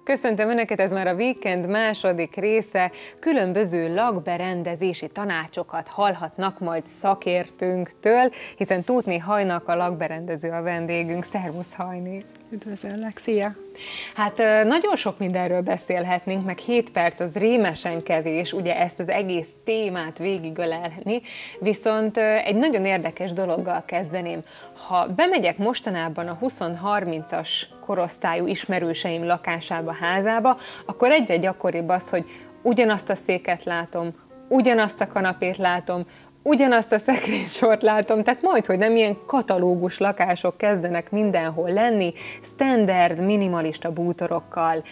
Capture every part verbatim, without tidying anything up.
Köszöntöm Önöket, ez már a Weekend második része. Különböző lakberendezési tanácsokat hallhatnak majd szakértőnktől, hiszen Tótné Hajnak a lakberendező a vendégünk. Szervusz, Hajni! Üdvözöllek, szia! Hát nagyon sok mindenről beszélhetnénk, meg hét perc az rémesen kevés, ugye ezt az egész témát végigölelni, viszont egy nagyon érdekes dologgal kezdeném. Ha bemegyek mostanában a húsz-harmincas korosztályú ismerőseim lakásába, házába, akkor egyre gyakoribb az, hogy ugyanazt a széket látom, ugyanazt a kanapét látom, ugyanazt a szekrénysort látom, tehát majd, hogy nem ilyen katalógus lakások kezdenek mindenhol lenni, standard, minimalista bútorokkal.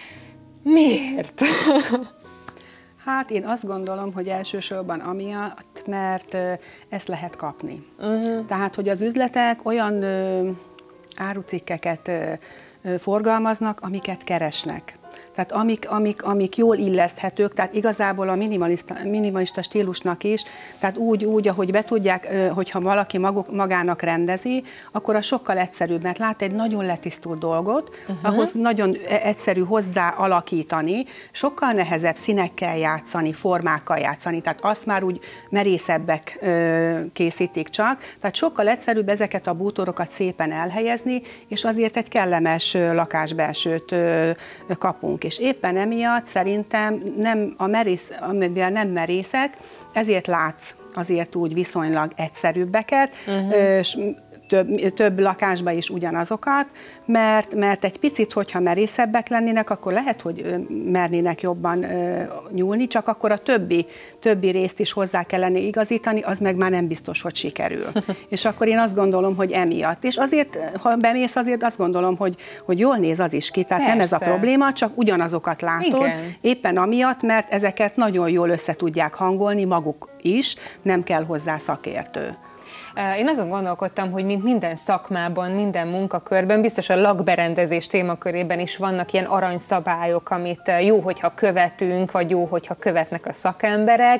Miért? Hát én azt gondolom, hogy elsősorban amiatt, mert ezt lehet kapni. Uh-huh. Tehát, hogy az üzletek olyan ö, árucikkeket ö, ö, forgalmaznak, amiket keresnek. Tehát amik, amik, amik jól illeszthetők, tehát igazából a minimalista, minimalista stílusnak is, tehát úgy, úgy, ahogy be tudják, hogyha valaki maguk, magának rendezi, akkor az sokkal egyszerűbb, mert lát egy nagyon letisztult dolgot, uh-huh. ahhoz nagyon egyszerű hozzá alakítani, sokkal nehezebb színekkel játszani, formákkal játszani, tehát azt már úgy merészebbek készítik csak, tehát sokkal egyszerűbb ezeket a bútorokat szépen elhelyezni, és azért egy kellemes lakásbelsőt kapunk. És éppen emiatt szerintem nem, a merész, amivel nem merészek, ezért látsz azért úgy viszonylag egyszerűbbeket, uh-huh. több, több lakásban is ugyanazokat, mert, mert egy picit, hogyha merészebbek lennének, akkor lehet, hogy mernének jobban ö, nyúlni, csak akkor a többi, többi részt is hozzá kellene igazítani, az meg már nem biztos, hogy sikerül. És akkor én azt gondolom, hogy emiatt. És azért, ha bemész, azért azt gondolom, hogy, hogy jól néz az is ki, tehát persze. Nem ez a probléma, csak ugyanazokat látod, igen. Éppen amiatt, mert ezeket nagyon jól össze tudják hangolni maguk is, nem kell hozzá szakértő. Én azon gondolkodtam, hogy mint minden szakmában, minden munkakörben, biztos a lakberendezés témakörében is vannak ilyen aranyszabályok, amit jó, hogyha követünk, vagy jó, hogyha követnek a szakemberek.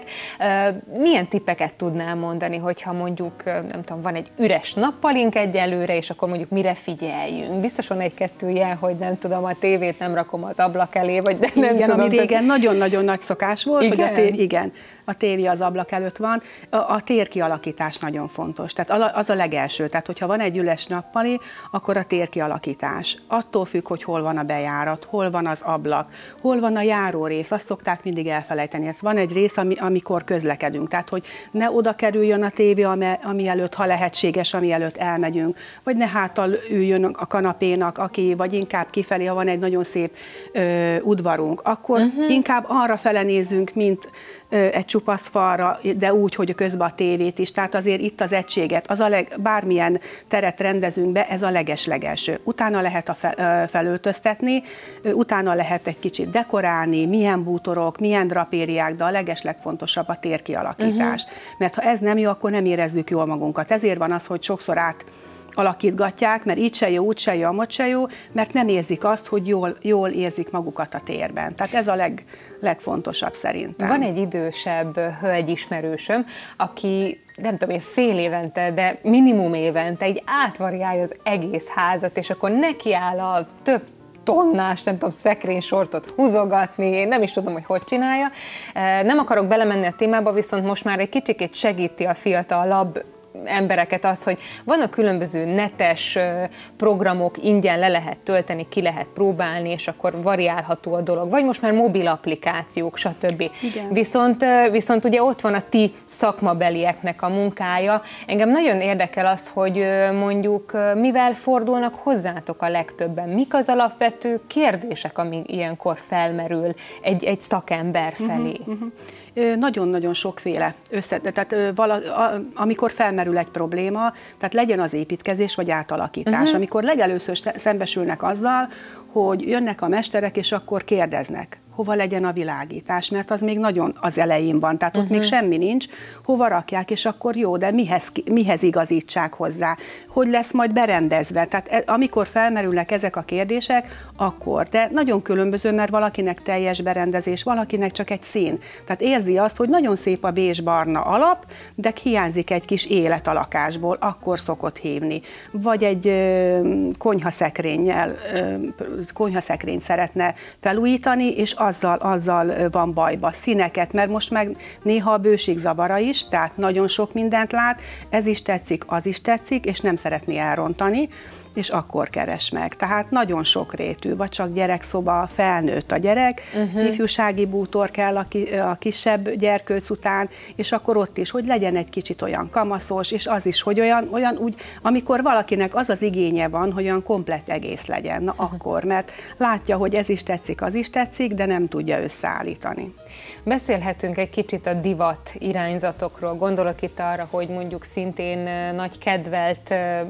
Milyen tippeket tudnál mondani, hogyha mondjuk, nem tudom, van egy üres nappalink egyelőre, és akkor mondjuk mire figyeljünk? Biztos van egy-kettő ilyen, hogy nem tudom, a tévét nem rakom az ablak elé, vagy de nem igen, tudom. Ami régen nagyon-nagyon nagy szokás volt, igen? hogy a tév, igen, a tévé az ablak előtt van. A, a térkialakítás nagyon fontos. Tehát az a legelső, tehát hogyha van egy üres nappali, akkor a térkialakítás. Attól függ, hogy hol van a bejárat, hol van az ablak, hol van a járórész, azt szokták mindig elfelejteni. Van egy rész, ami, amikor közlekedünk, tehát hogy ne oda kerüljön a tévé, ami, ami előtt, ha lehetséges, ami előtt elmegyünk, vagy ne hátal üljön a kanapénak, aki, vagy inkább kifelé, ha van egy nagyon szép ö, udvarunk, akkor uh-huh. inkább arra fele nézzünk, mint egy csupasz falra, de úgy, hogy közben a tévét is, tehát azért itt az egységet, az a leg, bármilyen teret rendezünk be, ez a leges-legelső. Utána lehet a fel, felöltöztetni, utána lehet egy kicsit dekorálni, milyen bútorok, milyen drapériák, de a leges-legfontosabb a térkialakítás. Uh-huh. Mert ha ez nem jó, akkor nem érezzük jól magunkat. Ezért van az, hogy sokszor át alakítgatják, mert így se jó, úgy se jó, amott se jó, mert nem érzik azt, hogy jól, jól érzik magukat a térben. Tehát ez a leg, legfontosabb szerintem. Van egy idősebb hölgyismerősöm, aki nem tudom én, fél évente, de minimum évente így átvariálja az egész házat, és akkor nekiáll a több tonnás, nem tudom, szekrénysortot húzogatni, én nem is tudom, hogy hogy csinálja. Nem akarok belemenni a témába, viszont most már egy kicsikét segíti a fiatalabb embereket az, hogy vannak különböző netes programok, ingyen le lehet tölteni, ki lehet próbálni, és akkor variálható a dolog, vagy most már mobil applikációk, stb. Igen. Viszont, viszont ugye ott van a ti szakmabelieknek a munkája. Engem nagyon érdekel az, hogy mondjuk mivel fordulnak hozzátok a legtöbben, mik az alapvető kérdések, ami ilyenkor felmerül egy, egy szakember felé. Uh-huh, uh-huh. Nagyon-nagyon sokféle össze, tehát vala, a, amikor felmerül egy probléma, tehát legyen az építkezés vagy átalakítás, uh-huh. amikor legelőször szembesülnek azzal, hogy jönnek a mesterek, és akkor kérdeznek, hova legyen a világítás, mert az még nagyon az elején van, tehát uh-huh. ott még semmi nincs, hova rakják, és akkor jó, de mihez, mihez igazítsák hozzá, hogy lesz majd berendezve, tehát amikor felmerülnek ezek a kérdések, akkor, de nagyon különböző, mert valakinek teljes berendezés, valakinek csak egy szín, tehát érzi azt, hogy nagyon szép a bézs-barna alap, de hiányzik egy kis élet a lakásból, akkor szokott hívni, vagy egy ö, konyhaszekrénnyel, ö, konyhaszekrényt szeretne felújítani, és azzal, azzal van bajba. Színeket, mert most meg néha a bőség zavara is, tehát nagyon sok mindent lát, ez is tetszik, az is tetszik, és nem szeretné elrontani, és akkor keres meg. Tehát nagyon sokrétű, vagy csak gyerekszoba, felnőtt a gyerek, uh-huh. ifjúsági bútor kell a, ki, a kisebb gyerkőc után, és akkor ott is, hogy legyen egy kicsit olyan kamaszos, és az is, hogy olyan, olyan úgy, amikor valakinek az az igénye van, hogy olyan komplett egész legyen, na uh-huh. akkor, mert látja, hogy ez is tetszik, az is tetszik, de nem tudja összeállítani. Beszélhetünk egy kicsit a divat irányzatokról. Gondolok itt arra, hogy mondjuk szintén nagy kedvelt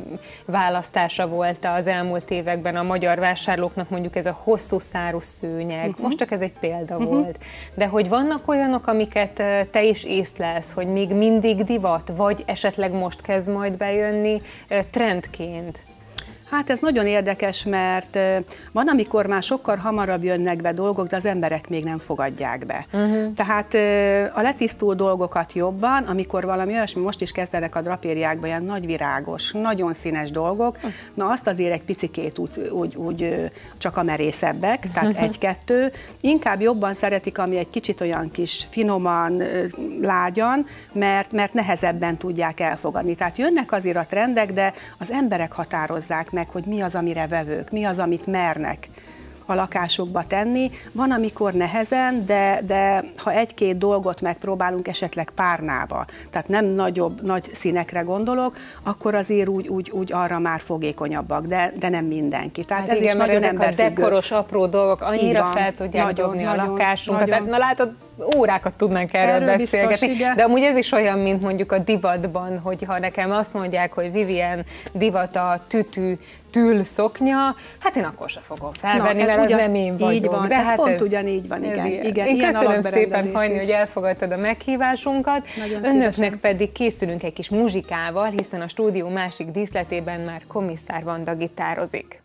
választása volt az elmúlt években a magyar vásárlóknak mondjuk ez a hosszú szárú szőnyeg. Uh-huh. Most csak ez egy példa uh-huh. volt. De hogy vannak olyanok, amiket te is észlelsz, hogy még mindig divat, vagy esetleg most kezd majd bejönni trendként? Hát ez nagyon érdekes, mert van, amikor már sokkal hamarabb jönnek be dolgok, de az emberek még nem fogadják be. Uh-huh. Tehát a letisztult dolgokat jobban, amikor valami olyasmi, most is kezdenek a drapériákban ilyen nagy virágos, nagyon színes dolgok, uh-huh. na azt azért egy picikét úgy, úgy, úgy csak a merészebbek, tehát uh-huh. egy-kettő. Inkább jobban szeretik, ami egy kicsit olyan kis finoman, lágyan, mert, mert nehezebben tudják elfogadni. Tehát jönnek azért a trendek, de az emberek határozzák meg, hogy mi az, amire vevők, mi az, amit mernek a lakásukba tenni. Van, amikor nehezen, de, de ha egy-két dolgot megpróbálunk esetleg párnába, tehát nem nagyobb, nagy színekre gondolok, akkor azért úgy, úgy, úgy arra már fogékonyabbak, de, de nem mindenki. Tehát hát ez igen, is mert nagyon ezek a dekoros apró dolgok annyira van, fel tudják nagyon, dobni a nagyon, lakásunkat. nagyon. Tehát, na látod, órákat tudnánk erről, erről beszélgetni, biztos, de amúgy ez is olyan, mint mondjuk a divatban, hogy ha nekem azt mondják, hogy Vivien divat a tütű tül szoknya, hát én akkor se fogom felvenni, na, mert ugyan, az nem én vagyok. Így van, de ez hát pont ez, ugyanígy van, igen. igen. igen én ilyen köszönöm szépen, Hajni, is. hogy elfogadtad a meghívásunkat. Nagyon Önöknek szívesen. Pedig készülünk egy kis muzsikával, hiszen a stúdió másik díszletében már Komisszár Vanda gitározik.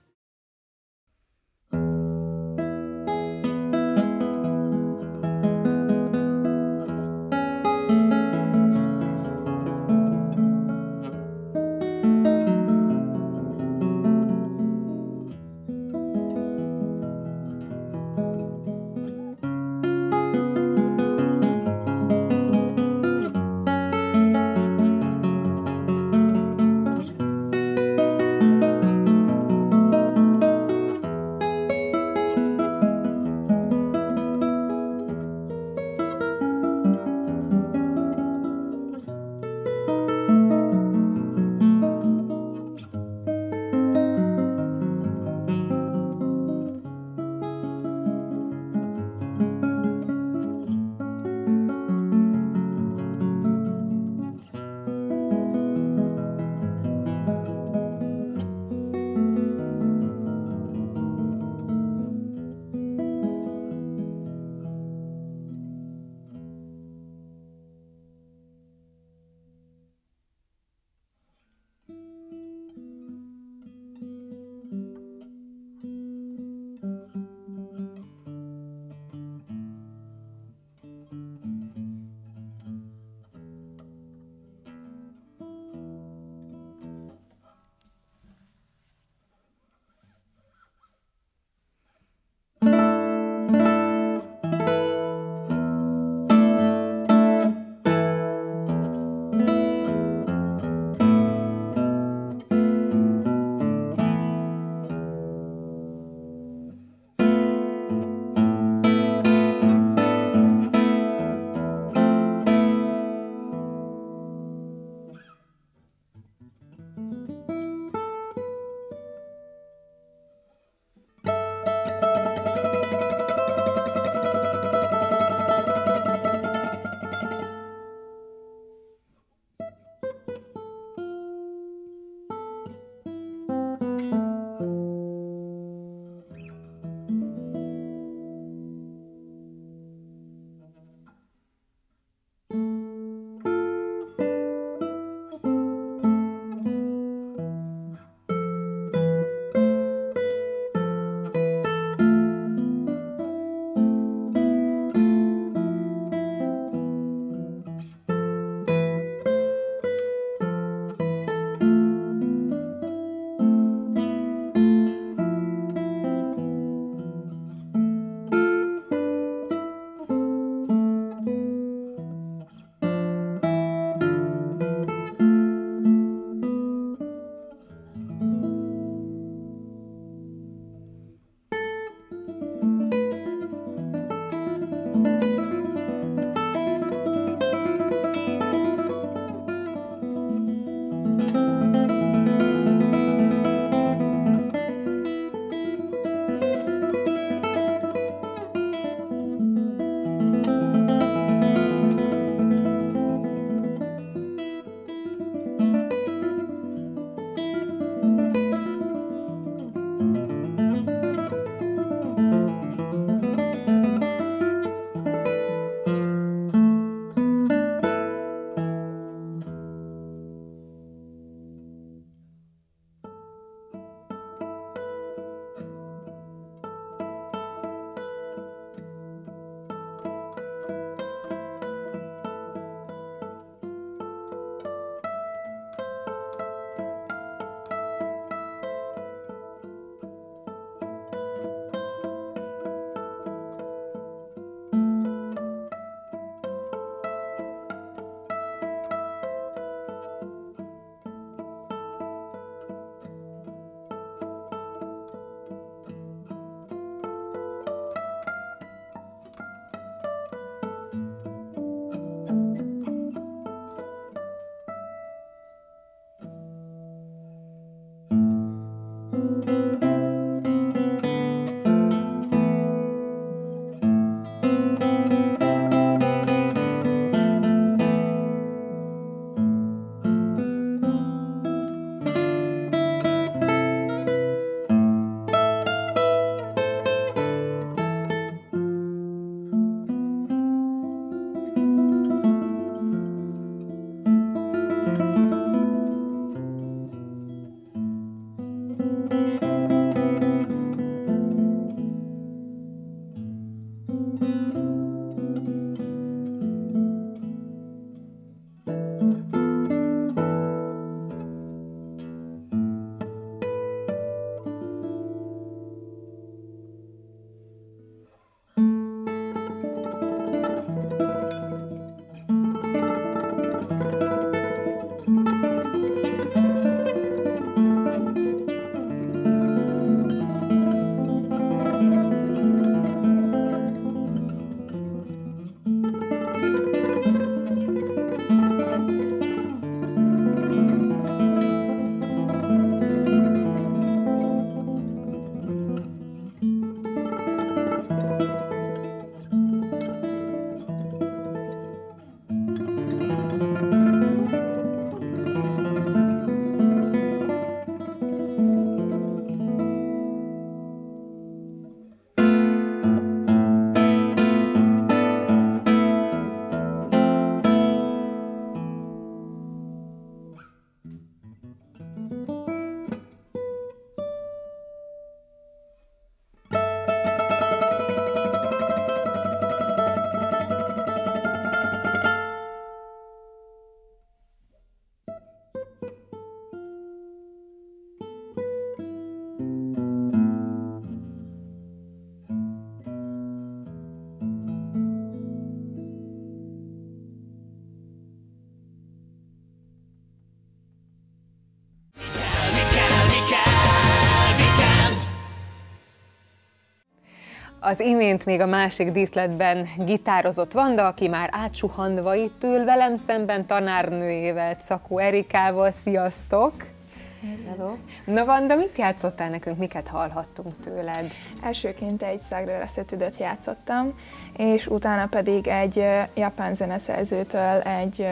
Az imént még a másik díszletben gitározott Vanda, aki már átsuhanva itt ül velem szemben tanárnőjével, Czakó Erikával. Sziasztok! Hello. Na Vanda, mit játszottál nekünk, miket hallhattunk tőled? Elsőként egy Szágra Leszötüdöt játszottam, és utána pedig egy japán zeneszerzőtől egy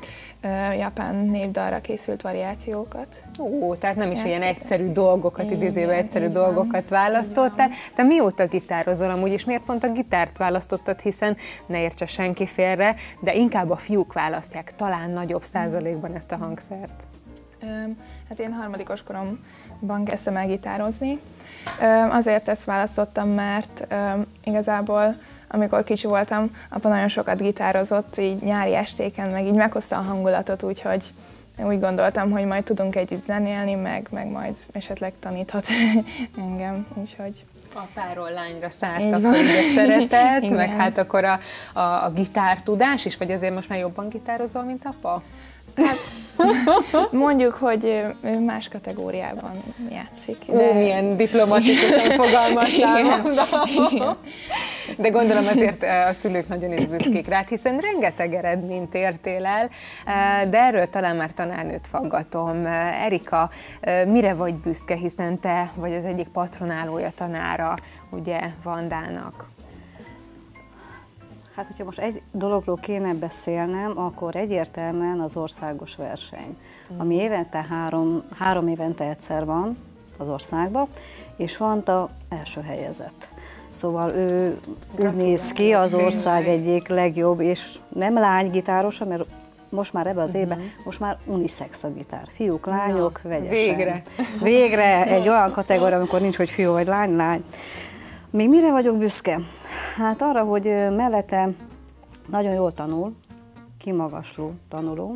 uh, japán népdalra készült variációkat. Ó, tehát nem is Játszott. Ilyen egyszerű dolgokat, idézőben egyszerű dolgokat választottál. Te mióta gitározol amúgy, és miért pont a gitárt választottad, hiszen ne értse senki félre, de inkább a fiúk választják talán nagyobb százalékban ezt a hangszert. Hát én harmadikos koromban kezdtem el gitározni. Azért ezt választottam, mert igazából amikor kicsi voltam, apa nagyon sokat gitározott, így nyári estéken, meg így meghozta a hangulatot, úgyhogy úgy gondoltam, hogy majd tudunk együtt zenélni, meg, meg majd esetleg taníthat engem, úgyhogy... Apáról lányra szártak, hogy a szeretet, meg hát akkor a, a, a gitártudás is, vagy azért most már jobban gitározol, mint apa? Hát, mondjuk, hogy ő más kategóriában játszik. De... Ó, milyen diplomatikusan fogalmaztál. De gondolom azért a szülők nagyon is büszkék rád, hiszen rengeteg eredményt értél el, de erről talán már tanárnőt faggatom. Erika, mire vagy büszke, hiszen te vagy az egyik patronálója, tanára, ugye, Vandának? Hát, hogyha most egy dologról kéne beszélnem, akkor egyértelműen az országos verseny, ami évente három, három évente egyszer van az országban, és Vanda első helyezett. Szóval ő úgy néz ki az ország egyik legjobb, és nem lánygitárosa, mert most már ebben az évben, uh-huh. most már unisex a gitár. Fiúk, lányok, ja, vegyesen. Végre. Végre egy olyan kategória, amikor nincs, hogy fiú vagy lány, lány. Még mire vagyok büszke? Hát arra, hogy mellette nagyon jól tanul, kimagasló tanuló,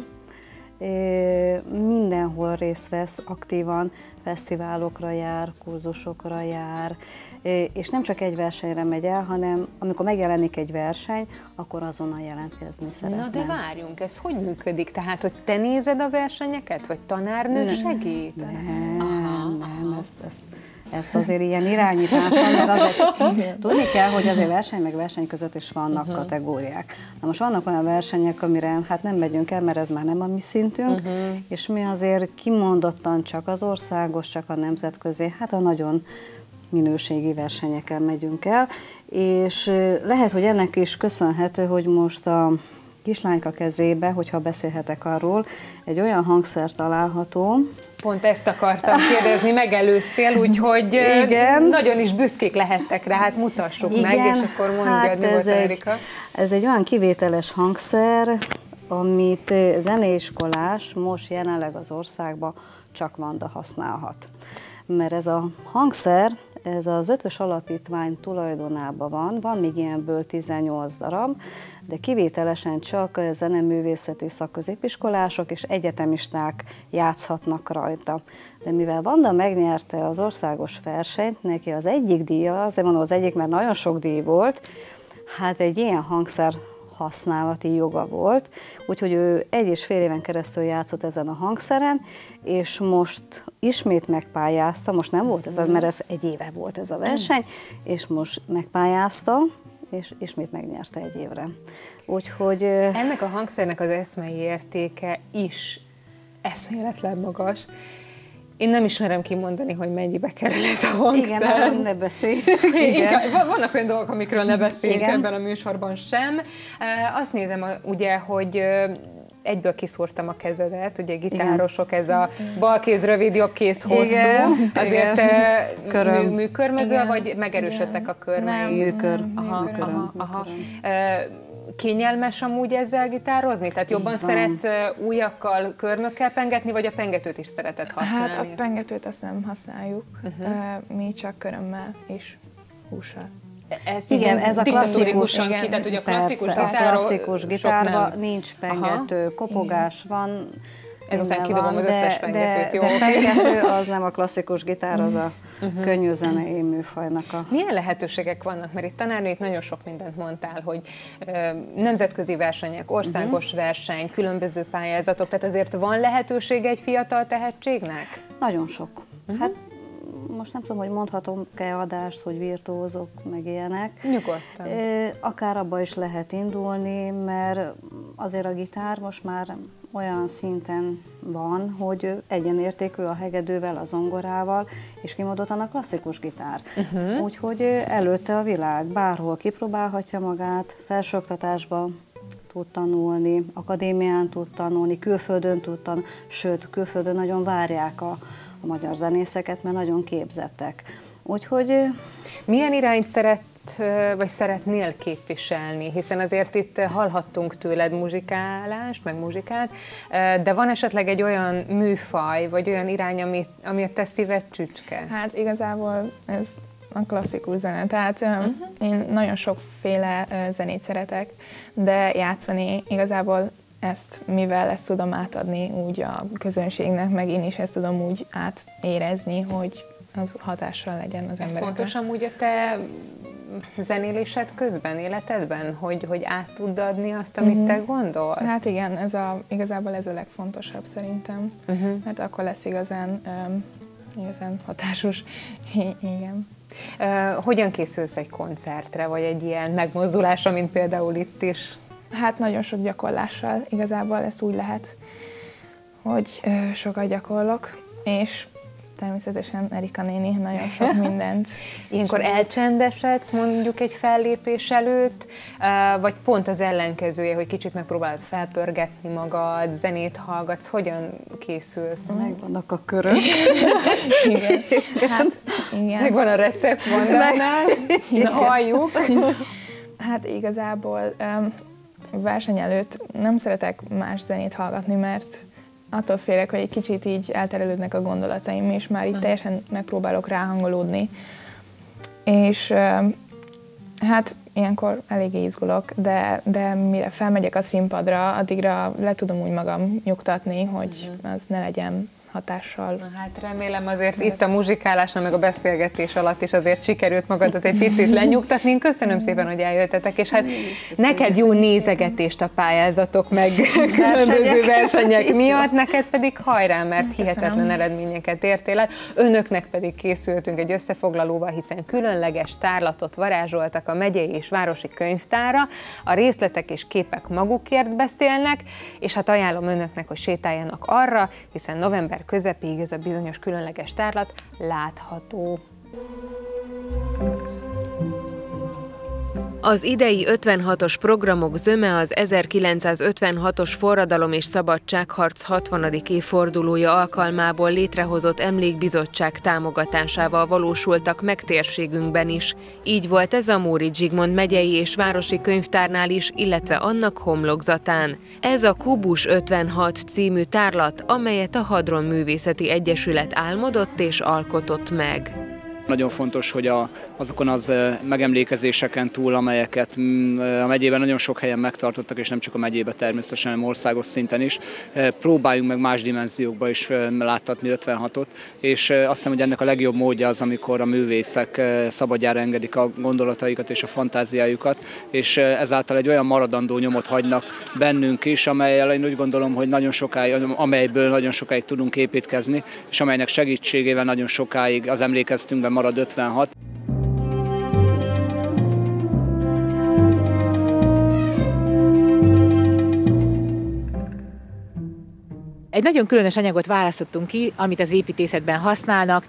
mindenhol részt vesz aktívan, fesztiválokra jár, kurzusokra jár, és nem csak egy versenyre megy el, hanem amikor megjelenik egy verseny, akkor azonnal jelentkezni szeretne. Na de várjunk, ez hogy működik? Tehát, hogy te nézed a versenyeket, vagy tanárnő nem, segít? Nem, aha, nem, aha. Ezt, ezt, ezt azért ilyen irányításon, mert azért tudni kell, hogy azért verseny meg verseny között is vannak uh-huh. kategóriák. Na most vannak olyan versenyek, amire hát nem megyünk el, mert ez már nem a mi szintünk, uh-huh. és mi azért kimondottan csak az országos, csak a nemzetközi, hát a nagyon minőségi versenyeken megyünk el, és lehet, hogy ennek is köszönhető, hogy most a kislányka kezébe, hogyha beszélhetek arról, egy olyan hangszer található. Pont ezt akartam kérdezni, megelőztél, úgyhogy igen. Nagyon is büszkék lehettek rá, hát mutassuk igen, meg, és akkor mondjad, hát mi volt, Erika. Ez egy olyan kivételes hangszer, amit zeneiskolás most jelenleg az országban csak Vanda használhat. Mert ez a hangszer, ez az Ötvös Alapítvány tulajdonában van, van még ilyenből tizennyolc darab, de kivételesen csak zeneművészeti szakközépiskolások és egyetemisták játszhatnak rajta. De mivel Vanda megnyerte az országos versenyt, neki az egyik díja, azért mondom az egyik, mert nagyon sok díj volt, hát egy ilyen hangszer használati joga volt, úgyhogy ő egy és fél éven keresztül játszott ezen a hangszeren, és most ismét megpályázta, most nem volt ez, a, mert ez egy éve volt ez a verseny, és most megpályázta, és ismét megnyerte egy évre. Úgyhogy... Ennek a hangszernek az eszmei értéke is eszméletlen magas. Én nem ismerem kimondani, hogy mennyibe kerül ez a hangszer. Igen, arról ne beszélj. Vannak olyan dolgok, amikről ne beszéljünk ebben a műsorban sem. Azt nézem, ugye, hogy egyből kiszúrtam a kezedet, ugye gitárosok, ez a bal kéz rövid, jobb kéz hosszú. Igen. Azért mű, műkörmező, vagy megerősödtek igen. a körmeim? Műkör. Aha, aha, aha. Kényelmes amúgy ezzel gitározni? Tehát jobban így szeretsz van. Ujjakkal, körmökkel pengetni, vagy a pengetőt is szereted használni? Hát a pengetőt azt nem használjuk, uh-huh. mi csak körömmel és hússal. Ez igen, ez a klasszikus, igen, ki, tehát, hogy a klasszikus, persze, a klasszikus gitárban nincs pengető, aha. kopogás igen. van. Ezután kidobom az összes pengetőt, de, jó? De pengető az nem a klasszikus gitár, az a uh-huh. könnyű zenei műfajnak a... Milyen lehetőségek vannak? Mert itt tanárnő itt nagyon sok mindent mondtál, hogy ö, nemzetközi versenyek, országos uh-huh. verseny, különböző pályázatok, tehát azért van lehetősége egy fiatal tehetségnek? Nagyon sok. Uh-huh. Hát most nem tudom, hogy mondhatom-e adást, hogy virtuózok, meg ilyenek. Nyugodtan. Akár abba is lehet indulni, mert azért a gitár most már olyan szinten van, hogy egyenértékű a hegedűvel, a zongorával, és kimondottan a klasszikus gitár. Uh-huh. Úgyhogy előtte a világ bárhol kipróbálhatja magát, felsőoktatásba tud tanulni, akadémián tud tanulni, külföldön tud tanulni, sőt, külföldön nagyon várják a a magyar zenészeket, mert nagyon képzettek. Úgyhogy... Milyen irányt szeret, vagy szeretnél képviselni? Hiszen azért itt hallhattunk tőled muzsikálást, meg muzsikát, de van esetleg egy olyan műfaj, vagy olyan irány, ami, ami a te szíved csücske? Hát igazából ez a klasszikus zene, tehát uh-huh. én nagyon sokféle zenét szeretek, de játszani igazából ezt, mivel ezt tudom átadni úgy a közönségnek, meg én is ezt tudom úgy átérezni, hogy az hatással legyen az emberekre. Ez fontos amúgy a te zenélésed közben, életedben, hogy, hogy át tudd adni azt, amit uh-huh. te gondolsz? Hát igen, ez a, igazából ez a legfontosabb szerintem, uh-huh. mert akkor lesz igazán, um, igazán hatásos. Igen. Uh, hogyan készülsz egy koncertre, vagy egy ilyen megmozdulásra, mint például itt is? Hát nagyon sok gyakorlással, igazából ezt úgy lehet, hogy ö, sokat gyakorlok, és természetesen Erika néni nagyon sok mindent. Ilyenkor elcsendesedsz mondjuk egy fellépés előtt, vagy pont az ellenkezője, hogy kicsit megpróbálod felpörgetni magad, zenét hallgatsz, hogyan készülsz? Megvannak a körök. Igen. Hát, igen. Megvan a recept, Vandánál, na halljuk. Hát igazából um, verseny előtt nem szeretek más zenét hallgatni, mert attól félek, hogy egy kicsit így elterelődnek a gondolataim, és már így teljesen megpróbálok ráhangolódni. És hát ilyenkor eléggé izgulok, de, de mire felmegyek a színpadra, addigra le tudom úgy magam nyugtatni, hogy az ne legyen hatással. Na hát remélem azért itt a muzsikálásnál, meg a beszélgetés alatt is azért sikerült magadat egy picit lenyugtatni. Köszönöm szépen, hogy eljöttetek, és hát neked jó nézegetést a pályázatok, meg különböző versenyek miatt, neked pedig hajrá, mert hihetetlen eredményeket értél el. Önöknek pedig készültünk egy összefoglalóval, hiszen különleges tárlatot varázsoltak a megyei és városi könyvtára, a részletek és képek magukért beszélnek, és hát ajánlom önöknek, hogy sétáljanak arra, hiszen november közepéig ez a bizonyos különleges tárlat látható. Az idei ötvenhatos programok zöme az ezerkilencszázötvenhatos forradalom és szabadságharc hatvanadik évfordulója alkalmából létrehozott emlékbizottság támogatásával valósultak meg térségünkben is. Így volt ez a Móricz Zsigmond megyei és városi könyvtárnál is, illetve annak homlokzatán. Ez a Kubus ötvenhat című tárlat, amelyet a Hadron Művészeti Egyesület álmodott és alkotott meg. Nagyon fontos, hogy a, azokon az megemlékezéseken túl, amelyeket a megyében nagyon sok helyen megtartottak, és nem csak a megyében természetesen, hanem országos szinten is, próbáljunk meg más dimenziókba is láttatni ötvenhatot, és azt hiszem, hogy ennek a legjobb módja az, amikor a művészek szabadjára engedik a gondolataikat és a fantáziájukat, és ezáltal egy olyan maradandó nyomot hagynak bennünk is, amellyel én úgy gondolom, hogy nagyon sokáig, amelyből nagyon sokáig tudunk építkezni, és amelynek segítségével nagyon sokáig az emlékeztünkben marad ötvenhat. Egy nagyon különös anyagot választottunk ki, amit az építészetben használnak,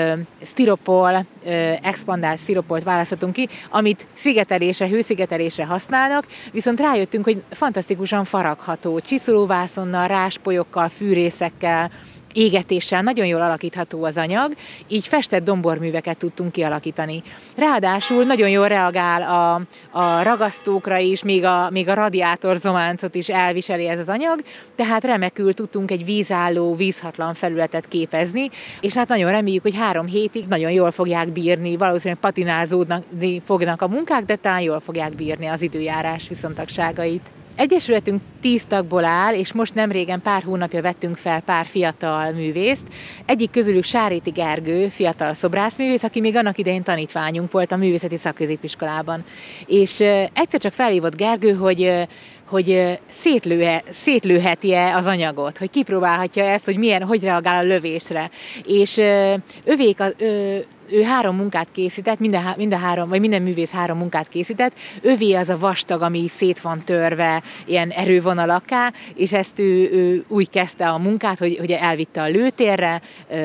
sztiropol, expandált sztiropolt választottunk ki, amit szigetelésre, hőszigetelésre használnak, viszont rájöttünk, hogy fantasztikusan faragható, csiszolóvászonnal, ráspolyokkal, fűrészekkel, égetéssel nagyon jól alakítható az anyag, így festett domborműveket tudtunk kialakítani. Ráadásul nagyon jól reagál a, a ragasztókra is, még a, még a radiátor zománcot is elviseli ez az anyag, tehát remekül tudtunk egy vízálló, vízhatlan felületet képezni, és hát nagyon reméljük, hogy három hétig nagyon jól fogják bírni, valószínűleg patinázódni fognak a munkák, de talán jól fogják bírni az időjárás viszontagságait. Egyesületünk tíz tagból áll, és most nemrégen pár hónapja vettünk fel pár fiatal művészt. Egyik közülük Sáréti Gergő, fiatal szobrászművész, aki még annak idején tanítványunk volt a művészeti szakközépiskolában. És egyszer csak felhívott Gergő, hogy hogy szétlőhe, szétlőheti-e az anyagot, hogy kipróbálhatja ezt, hogy milyen, hogy reagál a lövésre. És övék a, ö, ő három munkát készített, minden, minden három, vagy minden művész három munkát készített, övé az a vastag, ami szét van törve, ilyen erővonalakká, és ezt ő, ő úgy kezdte a munkát, hogy, hogy elvitte a lőtérre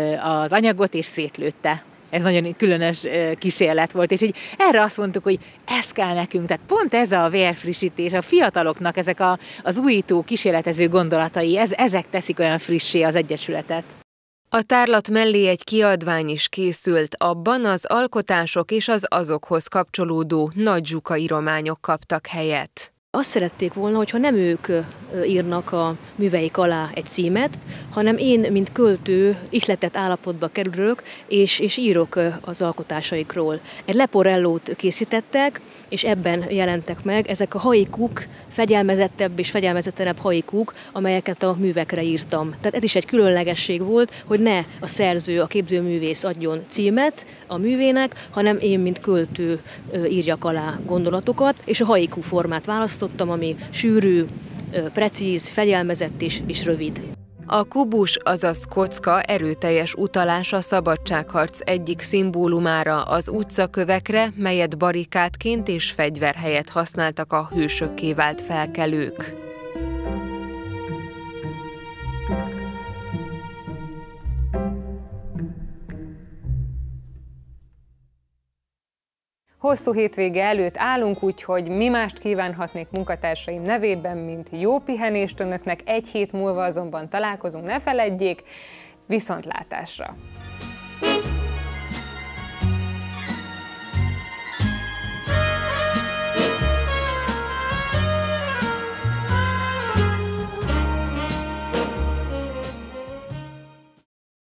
az anyagot, és szétlőtte. Ez nagyon különös kísérlet volt, és így erre azt mondtuk, hogy ez kell nekünk, tehát pont ez a vérfrissítés, a fiataloknak ezek a, az újító, kísérletező gondolatai, ez, ezek teszik olyan frissé az Egyesületet. A tárlat mellé egy kiadvány is készült, abban az alkotások és az azokhoz kapcsolódó nagy zsuka írományok kaptak helyet. Azt szerették volna, hogyha nem ők írnak a műveik alá egy címet, hanem én, mint költő, ihletett állapotba kerülök, és, és írok az alkotásaikról. Egy leporellót készítettek, és ebben jelentek meg ezek a haikuk, fegyelmezettebb és fegyelmezetlenebb haikuk, amelyeket a művekre írtam. Tehát ez is egy különlegesség volt, hogy ne a szerző, a képzőművész adjon címet a művének, hanem én, mint költő írjak alá gondolatokat, és a haiku formát választottam, ami sűrű, precíz, fegyelmezett és, és rövid. A kubus, azaz kocka erőteljes utalás a szabadságharc egyik szimbólumára, az utcakövekre, melyet barikádként és fegyver helyett használtak a hősökké vált felkelők. Hosszú hétvége előtt állunk, úgyhogy mi mást kívánhatnék munkatársaim nevében, mint jó pihenést önöknek, egy hét múlva azonban találkozunk, ne feledjék, viszontlátásra!